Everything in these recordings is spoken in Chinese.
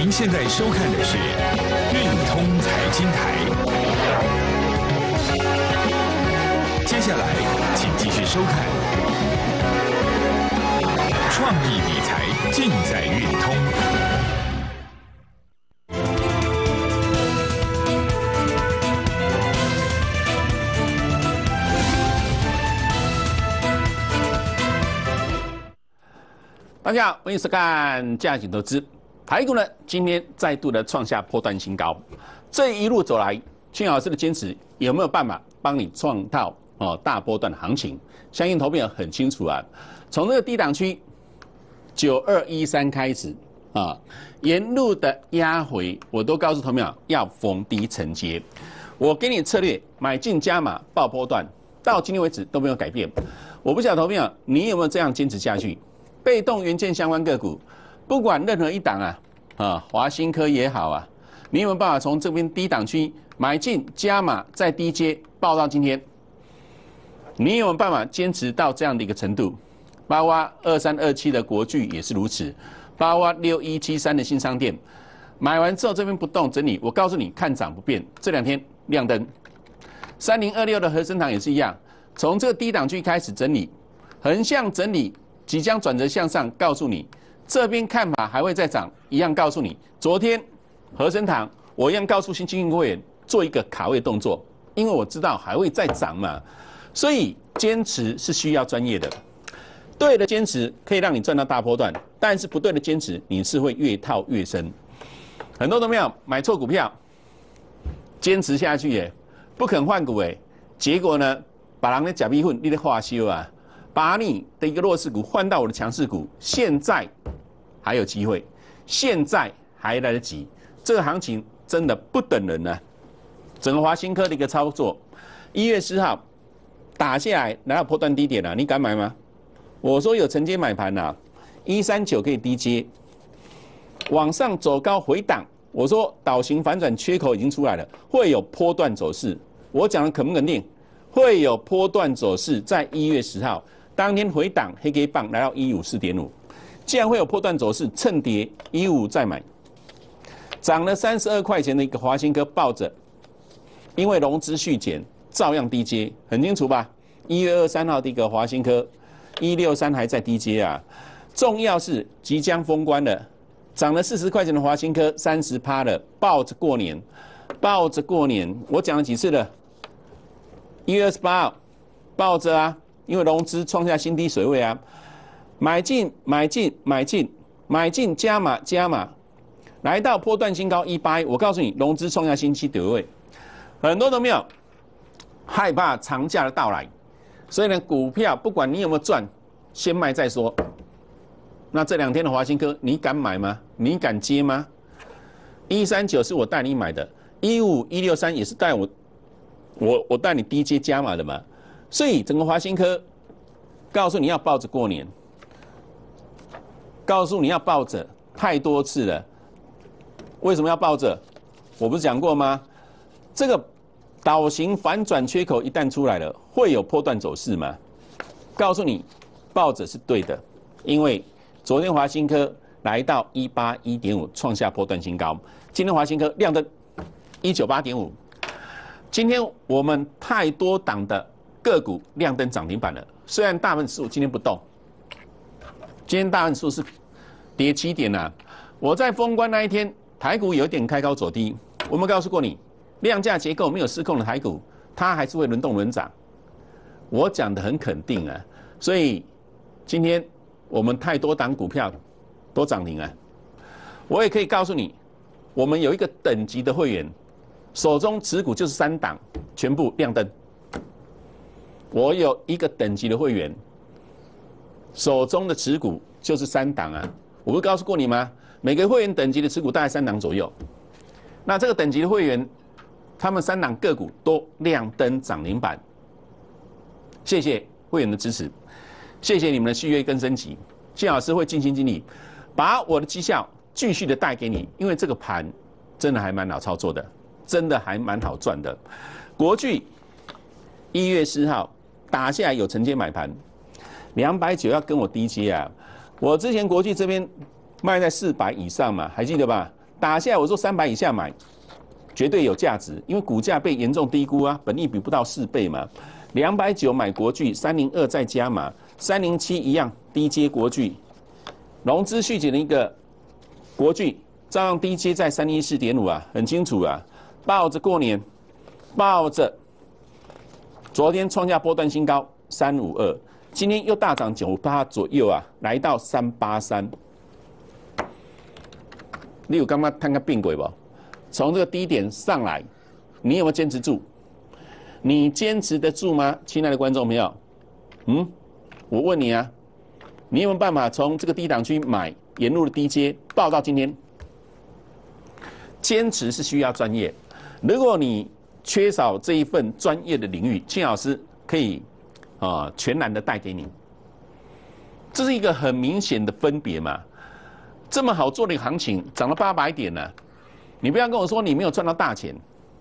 您现在收看的是运通财经台。接下来，请继续收看创意理财，尽在运通。 大家好，欢迎收看价值投资。台股呢，今天再度的创下波段新高。这一路走来，邱老师的坚持有没有办法帮你创造大波段的行情？相信投票很清楚啊。从这个低档区9213开始啊，沿路的压回，我都告诉投票要逢低承接。我给你策略，买进加码爆波段，到今天为止都没有改变。我不晓得投票你有没有这样坚持下去？被动元件相关个股，不管任何一档华新科也好啊，你有没有办法从这边低档区买进加码，再低接报到今天？你有没有办法坚持到这样的一个程度？包括2327的国巨也是如此，包括6173的新商店，买完之后这边不动整理，我告诉你看涨不变，这两天亮灯。3026的和生堂也是一样，从这个低档区开始整理，横向整理。即将转折向上，告诉你这边看法还会再涨，一样告诉你。昨天和生堂，我一样告诉新进会员做一个卡位动作，因为我知道还会再涨嘛，所以坚持是需要专业的。对的坚持可以让你赚到大波段，但是不对的坚持你是会越套越深。很多都没有买错股票，坚持下去耶，不肯换股耶，结果呢，把人的假逼混，你的化修啊。把你的一个弱势股换到我的强势股，现在还有机会，现在还来得及。这个行情真的不等人呢。整个华新科的一个操作，1月10号打下来，来到波段低点了，你敢买吗？我说有承接买盘啦，139可以低接，往上走高回档。我说倒型反转缺口已经出来了，会有波段走势。我讲的肯不肯定？会有波段走势，在1月10号。当天回档黑 K 棒来到154.5，既然会有波段走势，趁跌155再买，涨了32块钱的一个华新科抱着，因为融资续减，照样低接，很清楚吧？1月23号的一个华新科163还在低接啊，重要是即将封关了，涨了40块钱的华新科30%了，抱着过年，抱着过年，我讲了几次了？1月28号抱着啊。因为融资创下新低水位啊，买进加码，来到波段新高181，我告诉你，融资创下新低水位，很多都没有害怕长假的到来，所以呢，股票不管你有没有赚，先卖再说。那这两天的华新科，你敢买吗？你敢接吗？139是我带你买的，151、163也是带我带你低接加码的嘛。所以整个华新科告诉你要抱着过年，告诉你要抱着太多次了。为什么要抱着？我不是讲过吗？这个倒型反转缺口一旦出来了，会有波段走势吗？告诉你，抱着是对的，因为昨天华新科来到181.5，创下波段新高。今天华新科亮灯198.5。今天我们太多档的个股亮灯涨停板了，虽然大盘指数今天不动，今天大盘指数是跌7点啊。我在封关那一天，台股有点开高走低，我们告诉过你，量价结构没有失控的台股，它还是会轮动轮涨。我讲的很肯定啊，所以今天我们太多档股票都涨停啊。我也可以告诉你，我们有一个等级的会员，手中持股就是3档，全部亮灯。我有一个等级的会员，手中的持股就是3档啊。我不是告诉过你吗？每个会员等级的持股大概3档左右。那这个等级的会员，他们3档个股都亮灯涨停板。谢谢会员的支持，谢谢你们的续约跟升级。谢老师会尽心尽力，把我的绩效继续的带给你，因为这个盘真的还蛮好操作的，真的还蛮好赚的。国巨1月10号。打下来有承接买盘，290要跟我低接啊！我之前国际这边卖在400以上嘛，还记得吧？ 打下来，我说300以下买，绝对有价值，因为股价被严重低估啊，本益比不到4倍嘛。290买国巨，302再加码，307一样低接国巨，融资续减的一个国巨，照样低接在314.5啊，很清楚啊，抱着过年，抱着，昨天创下波段新高352，今天又大涨9%左右啊，来到383。你有刚刚看个变轨不？从这个低点上来，你有没有坚持住？你坚持得住吗，亲爱的观众朋友？我问你啊，你有没有办法从这个低档区买，沿路的低阶报到今天？坚持是需要专业，如果你缺少这一份专业的领域，庆老师可以全然的带给你。这是一个很明显的分别嘛。这么好做的一个行情，涨了800点呢、你不要跟我说你没有赚到大钱。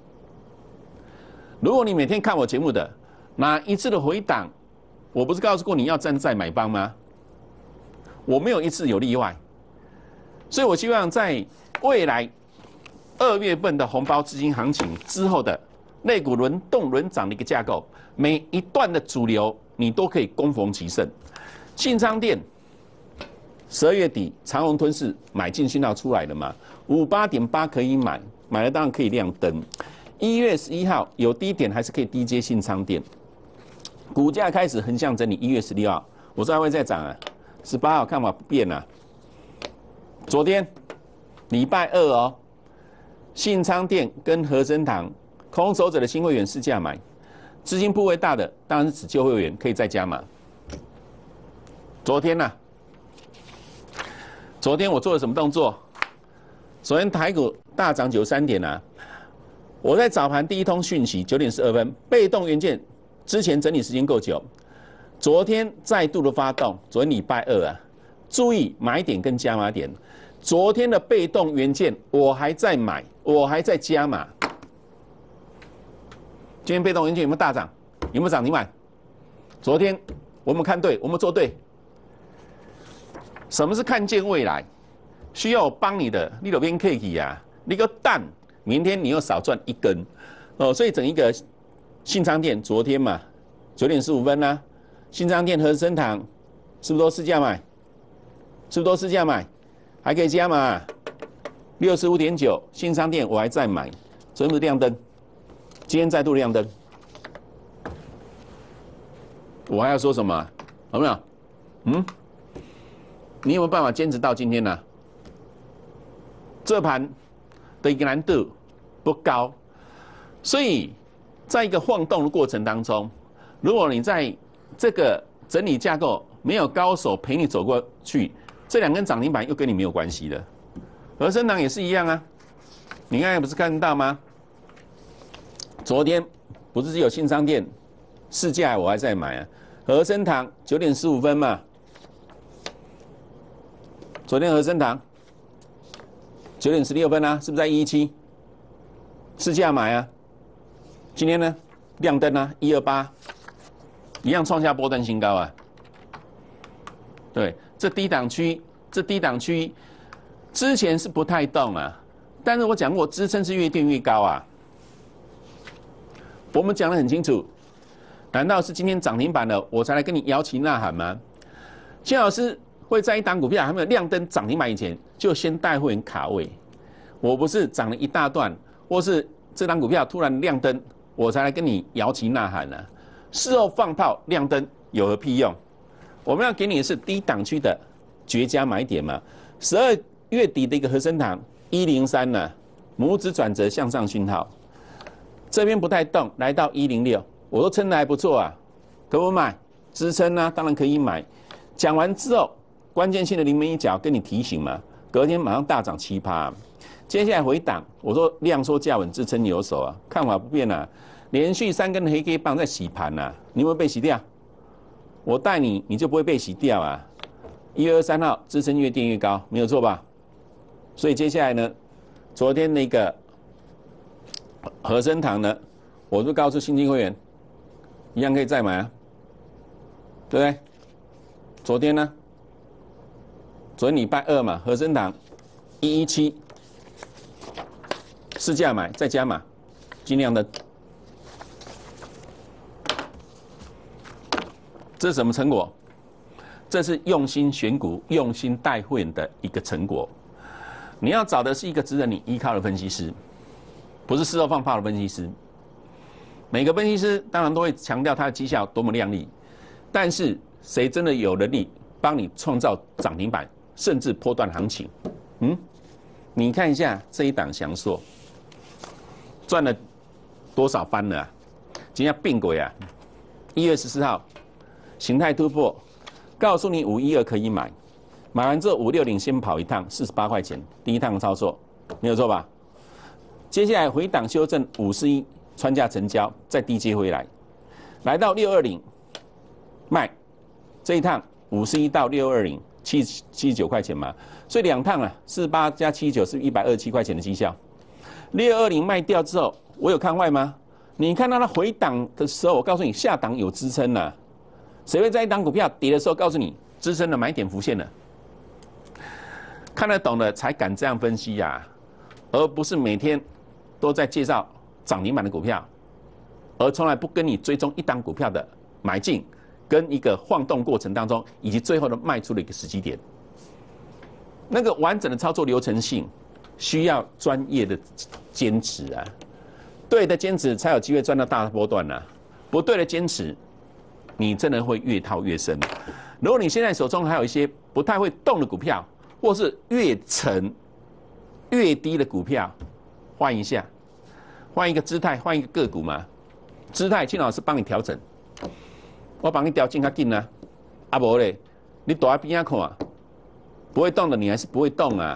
如果你每天看我节目的，哪一次的回档，我不是告诉过你要站在买方吗？我没有一次有例外，所以我希望在未来2月份的红包资金行情之后的类股轮动轮涨的一个架构，每一段的主流你都可以攻逢其胜。信昌店12月底长荣吞噬买进讯号出来了嘛，58.8可以买，买了当然可以亮灯。1月11号有低点还是可以低接信昌店，股价开始横向整理。1月16号我说还会再涨啊，18号看法不变啊。昨天礼拜2哦，信昌店跟和生堂空手者的新会员市价买，资金部位大的当然是指旧会员可以再加码。昨天呢、昨天我做了什么动作？昨天台股大涨93点啊！我在早盘第一通讯息9点12分，被动元件之前整理时间够久，昨天再度的发动，昨天礼拜2啊，注意买点跟加码点。昨天的被动元件我还在买，我还在加码。今天被动元件有没有大涨？有没有涨停板？昨天我们看对，我们做对。什么是看见未来？需要我帮你的，你有边 K 啊，你个蛋，明天你又少赚1根，所以整一个信昌店昨天嘛9点15分啦，信昌店和生堂是不是都市价买？是不是都市价买？还可以加码，65.9，信昌店我还在买，昨天不是亮灯，今天再度亮灯，我还要说什么？有没有？你有没有办法坚持到今天呢、这盘的一个难度不高，所以在一个晃动的过程当中，如果你在这个整理架构没有高手陪你走过去，这2根涨停板又跟你没有关系的。和生堂也是一样啊，你刚才不是看到吗？昨天不是只有信昌店市价我还在买啊，和生堂9点15分嘛。昨天和生堂9点16分啊，是不是在117？市价买啊。今天呢，亮灯啊，128，一样创下波段新高啊。对，这低档区之前是不太动啊，但是我讲过，支撑是越垫越高啊。我们讲得很清楚，难道是今天涨停板了，我才来跟你摇旗呐喊吗？谢老师会在一档股票还没有亮灯涨停板以前，就先带会员卡位。我不是涨了一大段，或是这档股票突然亮灯，我才来跟你摇旗呐喊啊。事后放炮亮灯有何屁用？我们要给你的是低档区的绝佳买点嘛。12月底的一个和生堂103呢，拇指转折向上讯号，这边不太动，来到106，我都撑得还不错啊，可不买？支撑啊，当然可以买。讲完之后，关键性的临门一脚跟你提醒嘛，隔天马上大涨7%。接下来回档，我说量缩价稳，支撑有手啊，看法不变啊，连续3根黑 K 棒在洗盘啊，你会不会被洗掉？我带你，你就不会被洗掉啊。1月23号支撑越垫越高，没有错吧？所以接下来呢，昨天那个和生堂呢，我就告诉新进会员，一样可以再买啊，对不对？昨天呢，昨天礼拜2嘛，和生堂117， 市价买再加码，尽量的。这是什么成果？这是用心选股、用心带会员的一个成果。你要找的是一个值得你依靠的分析师，不是事后放炮的分析师。每个分析师当然都会强调他的绩效多么亮丽，但是谁真的有能力帮你创造涨停板，甚至波段行情？你看一下这一档祥硕，赚了多少番了啊？今天并轨啊！1月14号，形态突破，告诉你512可以买，买完之后560先跑一趟，48块钱，第一趟操作，没有错吧？接下来回档修正51，穿价成交，再低接回来，来到620卖，这一趟51到620，79块钱嘛，所以2趟啊，48加79是127块钱的绩效。620卖掉之后，我有看坏吗？你看到它回档的时候，我告诉你下档有支撑了。谁会在一档股票跌的时候告诉你支撑的买点浮现了？看得懂的才敢这样分析呀，而不是每天都在介绍涨停板的股票，而从来不跟你追踪一档股票的买进跟一个晃动过程当中，以及最后的卖出的一个时机点。那个完整的操作流程性需要专业的坚持啊，对的坚持才有机会赚到大波段啊，不对的坚持，你真的会越套越深。如果你现在手中还有一些不太会动的股票，或是越沉越低的股票，换一下，换一个姿态，换一个个股嘛。姿态，金老师帮你调整，我帮你调整较紧啊。啊无咧，你躲在边仔看啊，不会动的你还是不会动啊。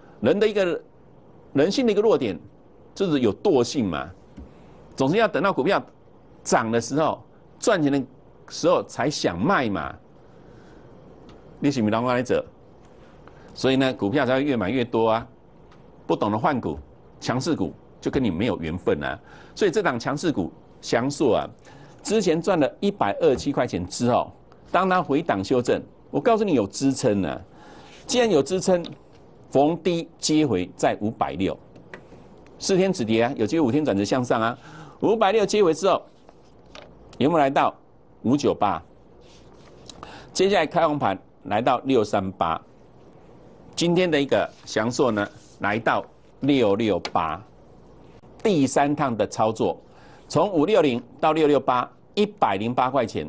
人性的一个弱点，就是有惰性嘛，总是要等到股票涨的时候、赚钱的时候才想卖嘛。你是不是人安尼做？所以呢，股票才会越买越多啊。不懂得换股，强势股就跟你没有缘分啊。所以这档强势股祥硕啊，之前赚了127块钱之后，当它回档修正，我告诉你有支撑啊。既然有支撑，逢低接回在560，4天止跌啊，有机会5天转折向上啊。560接回之后，有没有来到598？接下来开红盘来到638，今天的一个祥硕呢来到668，第3趟的操作，从560到668，108块钱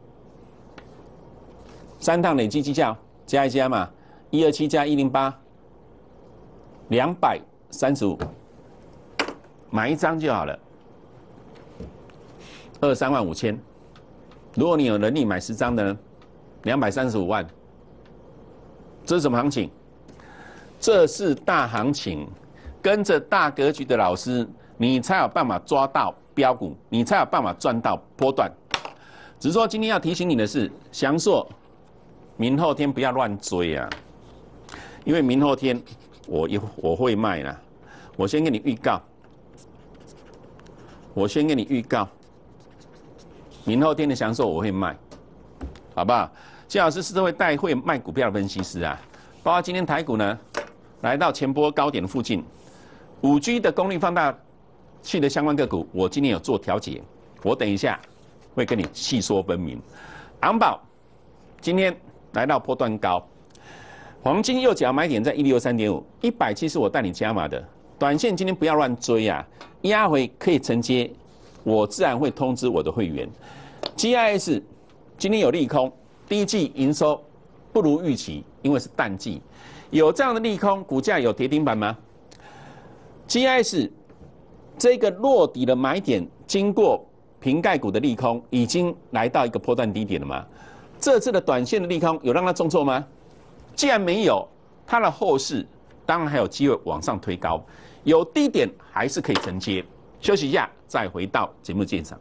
，3趟累计绩效加一加嘛，127加108，235，买一张就好了，23万5千。如果你有能力买10张的呢，235万。这是什么行情？这是大行情，跟着大格局的老师，你才有办法抓到标股，你才有办法赚到波段。只是说今天要提醒你的是，祥硕明后天不要乱追啊，因为明后天我会卖啦。我先给你预告，明后天的祥硕我会卖，好不好？谢老师是会带会卖股票的分析师啊，包括今天台股呢来到前波高点的附近，5G 的功率放大器的相关个股，我今天有做调节，我等一下会跟你细说分明。昂宝今天来到波段高，黄金右脚买点在163.5，170是我带你加码的，短线今天不要乱追啊，压回可以承接，我自然会通知我的会员。GIS 今天有利空。第一季营收不如预期，因为是淡季，有这样的利空，股价有跌停板吗 ？GIS 这个落底的买点，经过瓶盖股的利空，已经来到一个波段低点了吗？这次的短线的利空有让它重挫吗？既然没有，它的后市当然还有机会往上推高，有低点还是可以承接。休息一下，再回到节目现场。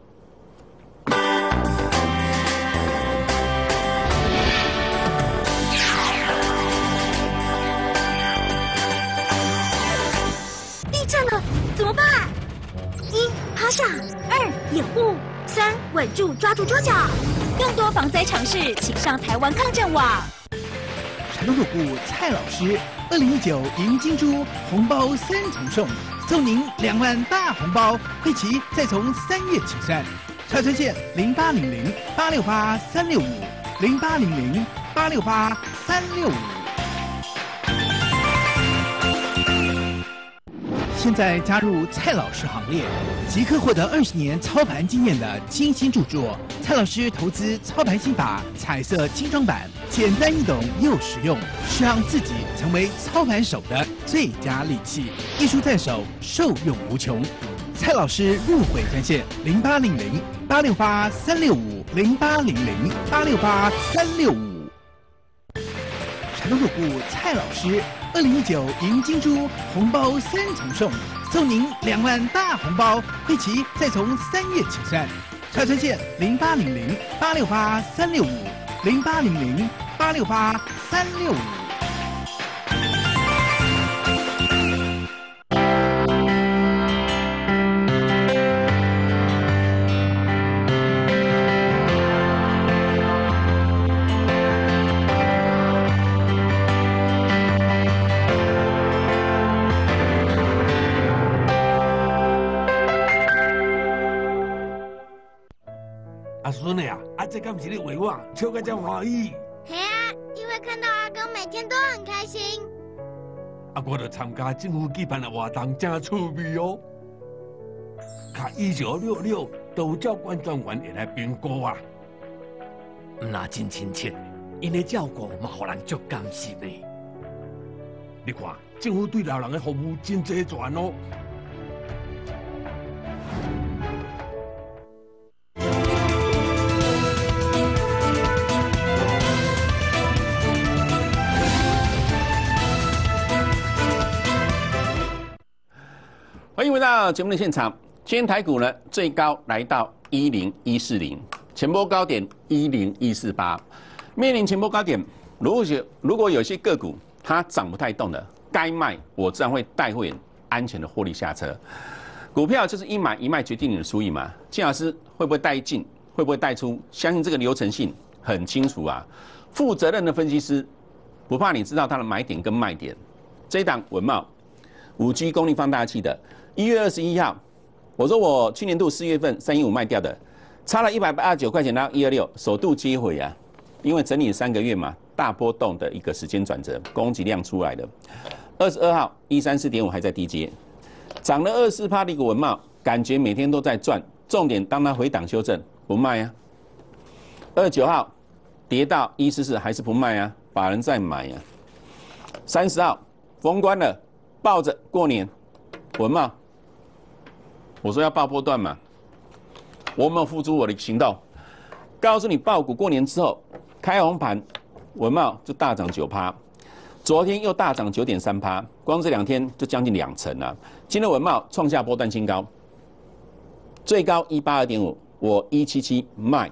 怎么办？1. 趴下，2. 掩护，3. 稳住抓住桌角。更多防灾常识，请上台湾抗震网。 传统主顾蔡老师 2019赢金猪红包3重送，送您2万大红包，会期再从3月起算。传线0800-868-365，0800-868-365。现在加入蔡老师行列，即刻获得20年操盘经验的精心著作《蔡老师投资操盘心法》彩色精装版，简单易懂又实用，是让自己成为操盘手的最佳利器。一书在手，受用无穷。蔡老师入会专线0800-868-365，0800-868-365。成入股蔡老师，2019赢金猪红包3重送，送您2万大红包，会期再从3月起算。传线0800-868-365，0800-868-365。 阿孙的啊，这敢是你为我笑个这欢喜？ 嘿啊，因为看到阿公每天都很开心。 我就参加政府举办的活动，真趣味哦。卡1966都照管专员会来评估啊。 那真亲切，因的照顾嘛，互人足甘心的。 你看，政府对老人的服务真齐全哦。 欢迎回到节目的现场。今天台股呢，最高来到10140，前波高点10148，面临前波高点。如果有些个股它涨不太动的，该卖，我自然会带会员安全的获利下车。股票就是一买一卖决定你的输赢嘛。金老师会不会带进，会不会带出？相信这个流程性很清楚啊。负责任的分析师不怕你知道它的买点跟卖点。这一档文茂5G 功率放大器的。1月21号，我说我去年度4月份315卖掉的，差了189块钱到126，首度接回啊，因为整理3个月嘛，大波动的一个时间转折，供给量出来的。22号134.5还在低阶，涨了24%的一个文茂，感觉每天都在赚，重点当它回档修正不卖啊。29号跌到144还是不卖啊，法人在买啊。30号封关了，抱着过年，文茂。我说要爆波段嘛，我有没有付诸我的行动？告诉你，爆股过年之后开红盘，文茂就大涨9%，昨天又大涨9.3%，光这2天就将近2成了。今天文茂创下波段新高，最高182.5，我177卖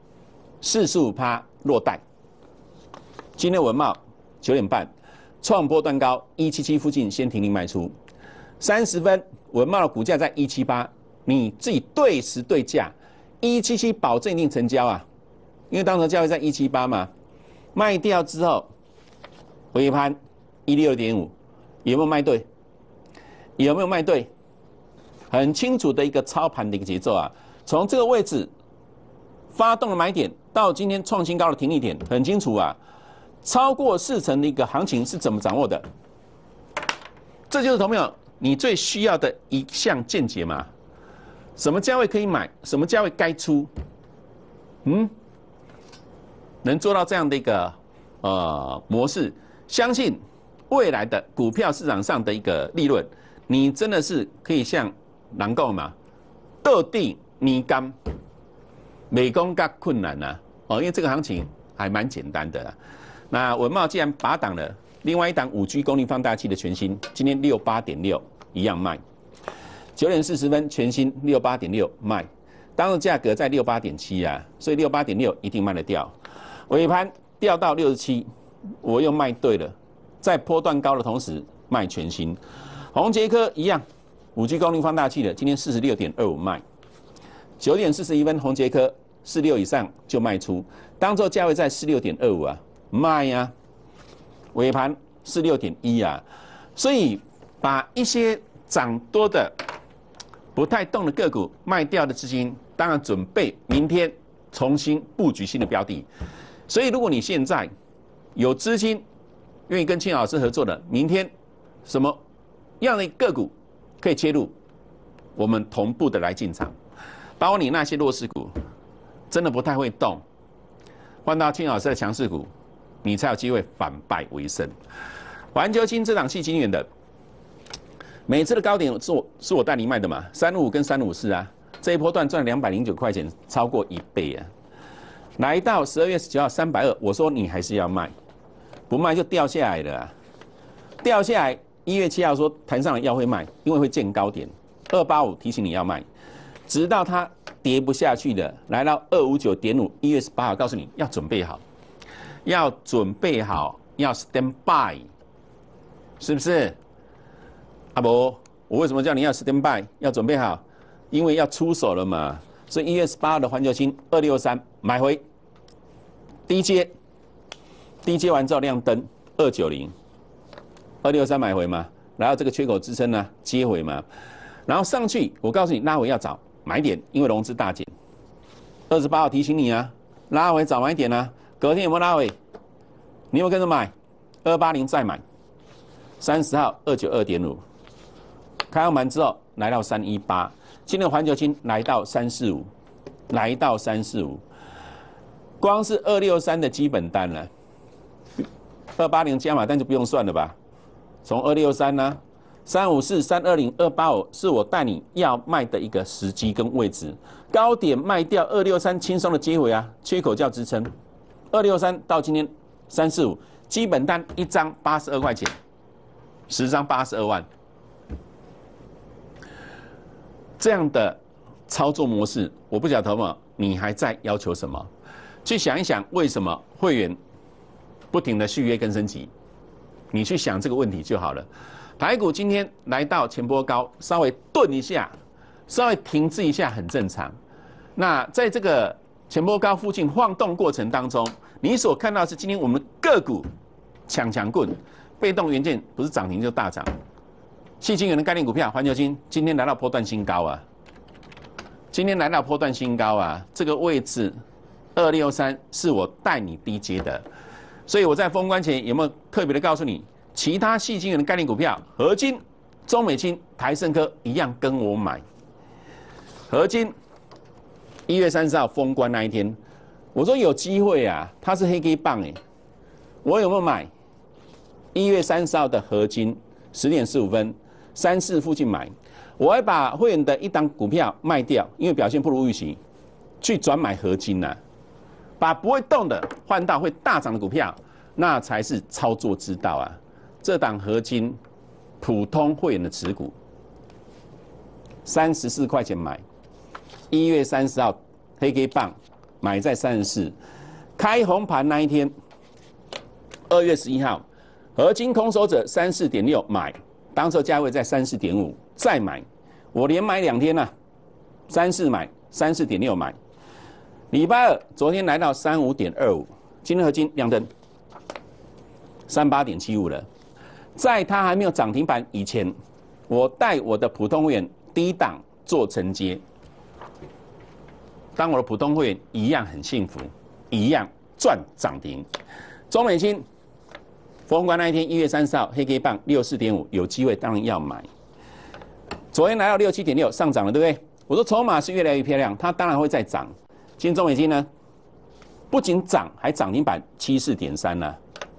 ，45%落袋。今天文茂9点半创波段高177附近先停利卖出，30分。文茂的股价在178，你自己对时对价，177保证一定成交啊，因为当时交易在178嘛，卖掉之后尾盘166.5，有没有卖对？有没有卖对？很清楚的一个操盘的一个节奏啊，从这个位置发动的买点到今天创新高的停利点，很清楚啊，超过4成的一个行情是怎么掌握的？这就是投朋友你最需要的一项见解嘛？什么价位可以买，什么价位该出？能做到这样的一个模式，相信未来的股票市场上的一个利润，你真的是可以像人讲嘛，斗地泥干，美工较困难呐因为这个行情还蛮简单的啦。那文茂既然拔档了。另外一档5G 功率放大器的全新，今天68.6一样卖，9点40分全新68.6卖，当时价格在68.7啊，所以68.6一定卖得掉。尾盘掉到67，我又卖对了，在波段高的同时卖全新。宏捷科一样，5G 功率放大器的，今天46.25卖，9点41分宏捷科46以上就卖出，当作价位在46.25啊，卖啊。尾盘 46.1啊，所以把一些涨多的不太动的个股卖掉的资金，当然准备明天重新布局新的标的。所以如果你现在有资金愿意跟青老师合作的，明天什么样的个股可以切入，我们同步的来进场。包括你那些弱势股，真的不太会动，换到青老师的强势股，你才有机会反败为胜。环球金这档细晶圆的，每次的高点是我带你卖的嘛，355跟354啊，这一波段赚209块钱，超过1倍啊！来到12月19号320，我说你还是要卖，不卖就掉下来了啊！掉下来，1月7号说弹上来要会卖，因为会见高点，285提醒你要卖。直到它跌不下去的，来到259.5，1月18号告诉你要准备好，要准备好，要 stand by， 是不是？阿伯，我为什么叫你要 stand by， 要准备好？因为要出手了嘛。所以1月18号的环球金263买回，低接完之后亮灯290，263买回嘛，然后这个缺口支撑呢接回嘛，然后上去，我告诉你拉回要找买点，因为融资大减。28号提醒你啊，拉回找买点啊。隔天有没有拉回？你有没有跟着买？280再买。30号292.5，开完盘之后来到318，今天环球金来到345，光是263的基本单了，280加码单就不用算了吧？从263呢，354、320、285是我带你要卖的一个时机跟位置，高点卖掉263，轻松的接回啊，缺口叫支撑。263到今天345，基本单一张82块钱，10张82万，这样的操作模式，我不晓得嘛，你还在要求什么？去想一想，为什么会员不停的续约跟升级？你去想这个问题就好了。台股今天来到前波高，稍微顿一下，稍微停滞一下，很正常。那在这个前波高附近晃动过程当中，你所看到的是今天我们个股强棍，被动元件不是涨停就大涨。矽晶圆的概念股票环球晶今天来到波段新高啊，这个位置263是我带你低接的，所以我在封关前有没有特别的告诉你？其他矽晶圆的概念股票，合金、中美晶、台胜科一样跟我买。合金1月30号封关那一天，我说有机会啊，它是黑 K 棒哎，我有没有买？1月30号的合金10点15分34附近买，我还把会员的一档股票卖掉，因为表现不如预期，去转买合金啊，把不会动的换到会大涨的股票，那才是操作之道啊。这档合金普通会员的持股34块钱买，1月30号黑 K 棒买在34，开红盘那一天2月11号合金空手者34.6买，当时价位在34.5再买，我连买2天啊，34买34.6买，礼拜二昨天来到35.25，今天合金亮灯38.75了。在它还没有涨停板以前，我带我的普通会员低档做承接，当我的普通会员一样很幸福，一样赚涨停。中美晶封关那一天1月30号黑 K 棒64.5，有机会当然要买。昨天来到67.6上涨了，对不对？我说筹码是越来越漂亮，它当然会再涨。今天中美晶呢，不仅涨，还涨停板74.3了。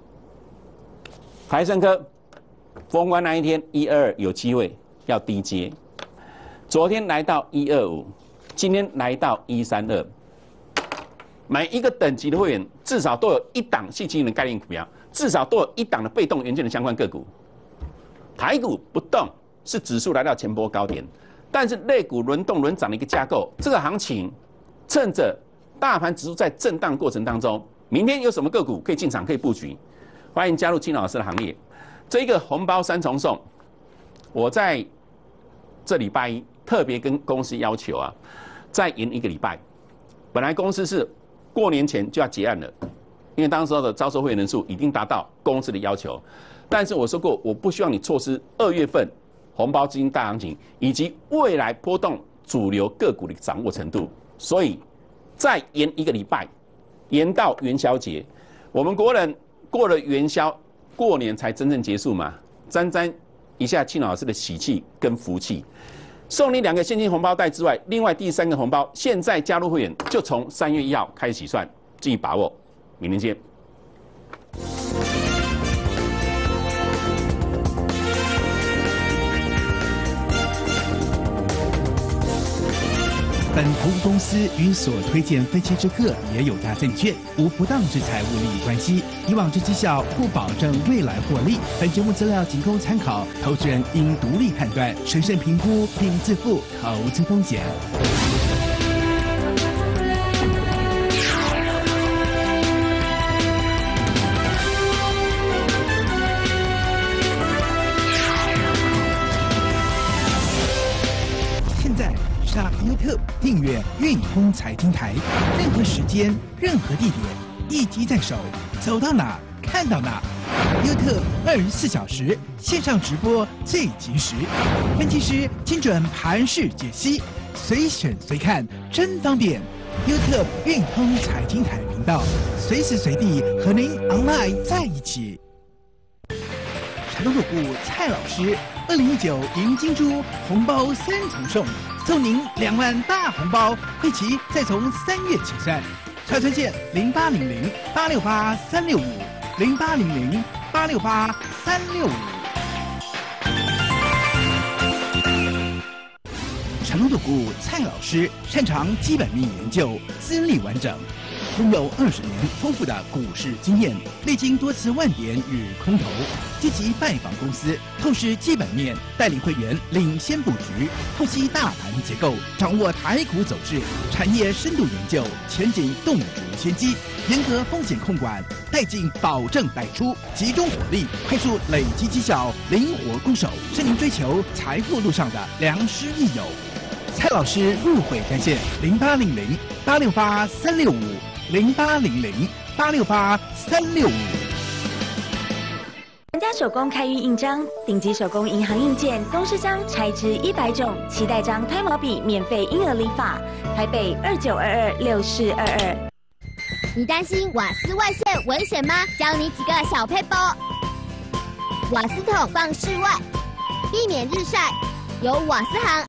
台胜科封关那一天122有机会要低接，昨天来到125，今天来到132。买一个等级的会员，至少都有一档矽晶圆的概念股票，至少都有一档的被动元件的相关个股。台股不动是指数来到前波高点，但是类股轮动轮涨的一个架构，这个行情趁着大盘指数在震荡过程当中，明天有什么个股可以进场可以布局？欢迎加入金老师的行列。这个红包3重送，我在这礼拜一特别跟公司要求啊，再延1个礼拜。本来公司是过年前就要结案了，因为当时候的招收会员人数已经达到公司的要求。 但是我说过，我不希望你错失2月份红包资金大行情，以及未来波动主流个股的掌握程度。所以再延1个礼拜，延到元宵节。我们国人过了元宵，过年才真正结束嘛，沾一下庆老师的喜气跟福气。送你2个现金红包袋之外，另外第3个红包，现在加入会员就从3月1号开始起算，敬请把握。明天见。 本投资公司与所推荐分期之客也有大证券，无不当之财务利益关系。以往之绩效不保证未来获利。本节目资料仅供参考，投资人应独立判断、审慎评估并自负投资风险。上 YouTube 订阅运通财经台，任何时间、任何地点，一机在手，走到哪看到哪。YouTube 24小时线上直播最及时，分析师精准盘势解析，随选随看，真方便。YouTube 运通财经台频道，随时随地和您 online 在一起。长荣入股蔡老师，2019赢金猪红包3重送。送您2万大红包，会期再从3月起算。传真线0800-868-365，0800-868-365。长荣入股蔡老师擅长基本面研究，资历完整，拥有20年丰富的股市经验，历经多次万点与空头，积极拜访公司，透视基本面，带领会员领先布局，透析大盘结构，掌握台股走势，产业深度研究，前景洞烛先机，严格风险控管，带进保证带出，集中火力，快速累积绩效，灵活攻守，是您追求财富路上的良师益友。蔡老师入会专线0800-868-365，0800-868-365。 人家手工开运印章、顶级手工银行印件、公式章拆支100种，期待章、胎毛笔免费婴儿理发。台北29226422。 你担心瓦斯外泄危险吗？教你几个小撇步。瓦斯桶放室外，避免日晒，由瓦斯行